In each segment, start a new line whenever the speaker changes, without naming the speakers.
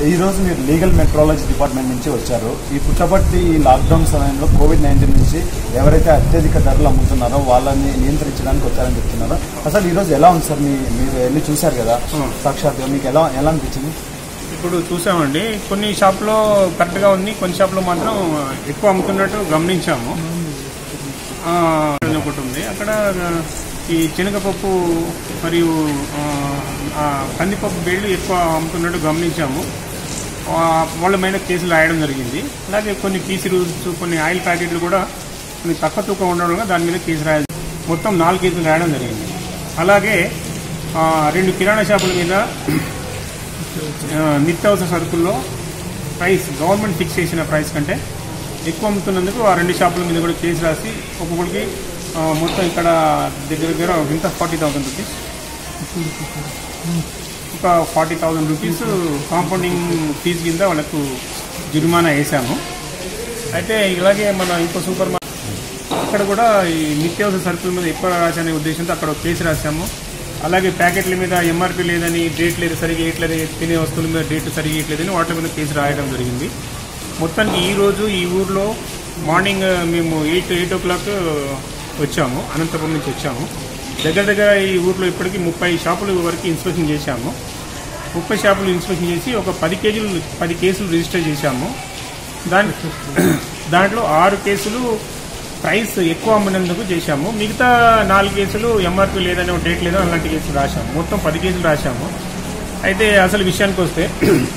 ఈ రోజు మీరు లీగల్ మెట్రాలజీ డిపార్ట్మెంట్ నుంచి వచ్చారు. ఈ పుట్టపర్తి ఈ లాక్డౌన్ సమయంలో కోవిడ్-19 నుంచి ఎవరైతే అత్యధిక ధరలు అమ్ముతున్నారో వాళ్ళని నియంత్రించడానికి వచ్చారని చెప్తున్నారు. అసలు ఈ రోజు ఎలా ఉంది సార్? మీరు వెళ్ళి చూశారు కదా సాక్షాత్గా, మీకు ఎలా అనిపించింది?
ఇప్పుడు చూసామండి, కొన్ని షాప్లో కరెక్ట్గా ఉంది, కొన్ని షాప్లో మాత్రం ఎక్కువ అమ్ముతున్నట్టు గమనించాము. ఒకటి ఉంది అక్కడ ఈ శనగపప్పు మరియు కందిపప్పు బేళ్లు ఎక్కువ అమ్ముతున్నట్టు గమనించాము. వాళ్ళ మీద కేసులు రాయడం జరిగింది. అలాగే కొన్ని పీసీ రూల్స్, కొన్ని ఆయిల్ ప్యాకెట్లు కూడా కొన్ని తక్కువ తూకం ఉండడం దాని మీద కేసు రాయాలి. మొత్తం 4 కేసులు రాయడం జరిగింది. అలాగే 2 కిరాణా షాపుల మీద నిత్యావసర సరుకుల్లో ప్రైస్ గవర్నమెంట్ ఫిక్స్ చేసిన ప్రైస్ కంటే ఎక్కువ అమ్ముతున్నందుకు ఆ 2 షాపుల మీద కూడా కేసు రాసి ఒక్కొక్కరికి మొత్తం ఇక్కడ దగ్గర ఇంత 40,000 రూపీస్, ఒక 40,000 రూపీస్ కాంపౌండింగ్ ఫీజు కింద వాళ్ళకు జుర్మానా వేసాము. అయితే ఇలాగే మన ఇంకో సూపర్ మార్కెట్ అక్కడ కూడా ఈ నిత్యావసర సరుకుల మీద ఎక్కువ రాసనే ఉద్దేశంతో అక్కడ కేసు రాసాము. అలాగే ప్యాకెట్ల మీద ఎంఆర్పీ లేదని, డేట్ లేదు సరిగా ఇయట్లేదు, తినే వస్తువుల మీద డేట్ సరిగా ఇయట్లేదని వాటి మీద కేసు రాయడం జరిగింది. మొత్తానికి ఈరోజు ఈ ఊర్లో మార్నింగ్ మేము 8 o'clock వచ్చాము, అనంతపురం నుంచి వచ్చాము. దగ్గర ఈ ఊర్లో ఇప్పటికీ 30 షాపుల వరకు ఇన్స్పెక్షన్ చేశాము. 30 షాపులు ఇన్స్పెక్షన్ చేసి ఒక 10 కేసులు రిజిస్టర్ చేశాము. దాంట్లో 6 కేసులు ప్రైస్ ఎక్కువ అమ్మినందుకు చేశాము. మిగతా 4 కేసులు ఎంఆర్పీ లేదని, డేట్ లేదో అలాంటి కేసులు రాశాము. మొత్తం 10 కేసులు రాశాము. అయితే అసలు విషయానికి వస్తే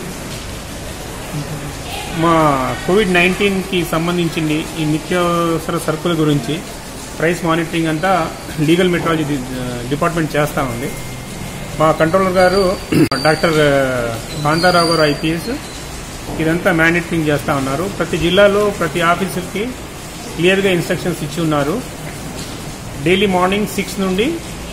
మా కోవిడ్-19కి సంబంధించింది ఈ నిత్యావసర సరుకుల గురించి ప్రైస్ మానిటరింగ్ అంతా లీగల్ మెట్రాలజీ డిపార్ట్మెంట్ చేస్తామండి. మా కంట్రోలర్ గారు డాక్టర్ కాంతారావు గారు ఐపీఎస్ ఇదంతా మానిటరింగ్ చేస్తూ ఉన్నారు. ప్రతి జిల్లాలో ప్రతి ఆఫీసర్కి క్లియర్గా ఇన్స్ట్రక్షన్స్ ఇచ్చి ఉన్నారు. డైలీ మార్నింగ్ 6 నుండి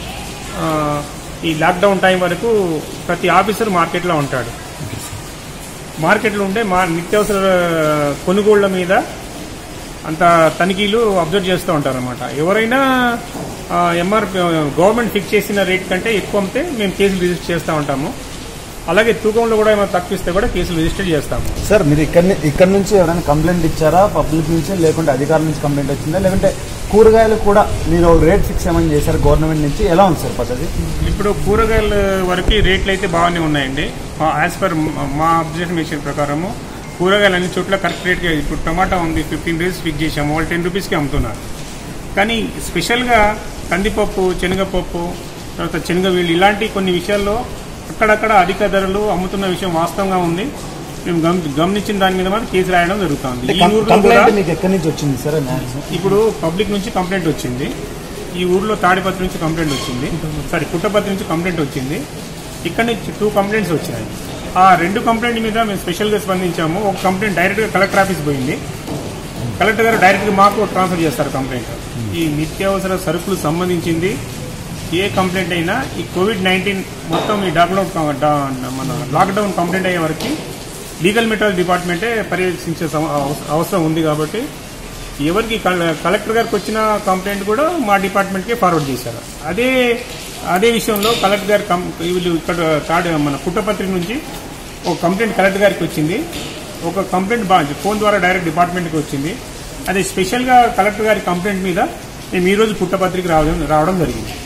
ఈ లాక్డౌన్ టైం వరకు ప్రతి ఆఫీసర్ మార్కెట్లో ఉంటాడు. మార్కెట్లో ఉండే నిత్యావసర కొనుగోళ్ల మీద అంత తనిఖీలు అబ్జర్వ్ చేస్తూ ఉంటారన్నమాట. ఎవరైనా ఎంఆర్పీ గవర్నమెంట్ ఫిక్స్ చేసిన రేట్ కంటే ఎక్కువ అమ్మితే మేము కేసులు రిజిస్టర్ చేస్తూ ఉంటాము. అలాగే తూకంలో కూడా ఏమైనా తక్కువిస్తే కూడా కేసులు రిజిస్టర్ చేస్తాము.
సార్, మీరు ఇక్కడ నుంచి ఎవరైనా కంప్లైంట్ ఇచ్చారా పబ్లిక్ నుంచి, లేకుంటే అధికారుల నుంచి కంప్లైంట్ వచ్చిందా, లేకుంటే కూరగాయలు కూడా మీరు రేట్ ఫిక్స్ ఏమని చేశారు గవర్నమెంట్ నుంచి? ఎలా ఉంది సార్ పద్ధతి?
ఇప్పుడు కూరగాయల వరకు రేట్లు అయితే బాగానే ఉన్నాయండి. యాజ్ పర్ మా అబ్జర్వేషన్ ప్రకారము కూరగాయలు అన్ని చోట్ల కరెక్ట్ రేట్గా, ఇప్పుడు టమాటా ఉంది 15 రూపీస్ ఫిక్స్ చేసాము, వాళ్ళు 10 రూపీస్కి అమ్ముతున్నారు. కానీ స్పెషల్గా కందిపప్పు, శనగపప్పు, తర్వాత శనగవీళ్ళు ఇలాంటి కొన్ని విషయాల్లో అక్కడక్కడ అధిక ధరలు అమ్ముతున్న విషయం వాస్తవంగా ఉంది. మేము గమనించిన దాని మీద మాత్రం కేసు రాయడం జరుగుతుంది. ఈ ఊర్లో కూడా
ఎక్కడి నుంచి వచ్చింది సార్?
ఇప్పుడు పబ్లిక్ నుంచి కంప్లైంట్ వచ్చింది. ఈ ఊర్లో తాడిపత్రి నుంచి కంప్లైంట్ వచ్చింది, పుట్టపర్తి నుంచి కంప్లైంట్ వచ్చింది. ఇక్కడ నుంచి 2 కంప్లైంట్స్ వచ్చినాయి. ఆ 2 కంప్లైంట్ మీద మేము స్పెషల్గా స్పందించాము. ఒక కంప్లైంట్ డైరెక్ట్గా కలెక్టర్ ఆఫీస్ పోయింది. కలెక్టర్ గారు డైరెక్ట్గా మాకు ట్రాన్స్ఫర్ చేస్తారు కంప్లైంట్. ఈ నిత్యావసర సరుకులు సంబంధించింది ఏ కంప్లైంట్ అయినా ఈ కోవిడ్-19 మొత్తం ఈ మన లాక్డౌన్ కంప్లైంట్ అయ్యే వరకు లీగల్ మెట్రాలజీ డిపార్ట్మెంటే పర్యవేక్షించే అవసరం ఉంది. కాబట్టి ఎవరికి కలెక్టర్ గారికి వచ్చిన కంప్లైంట్ కూడా మా డిపార్ట్మెంట్కే ఫార్వర్డ్ చేశారు. అదే విషయంలో కలెక్టర్ గారి వీళ్ళు ఇక్కడ మన పుట్టపత్రి నుంచి ఒక కంప్లైంట్ కలెక్టర్ గారికి వచ్చింది. ఒక కంప్లైంట్ ఫోన్ ద్వారా డైరెక్ట్ డిపార్ట్మెంట్కి వచ్చింది. అదే స్పెషల్గా కలెక్టర్ గారి కంప్లైంట్ మీద మేము ఈరోజు పుట్టపత్రికి రావడం జరిగింది.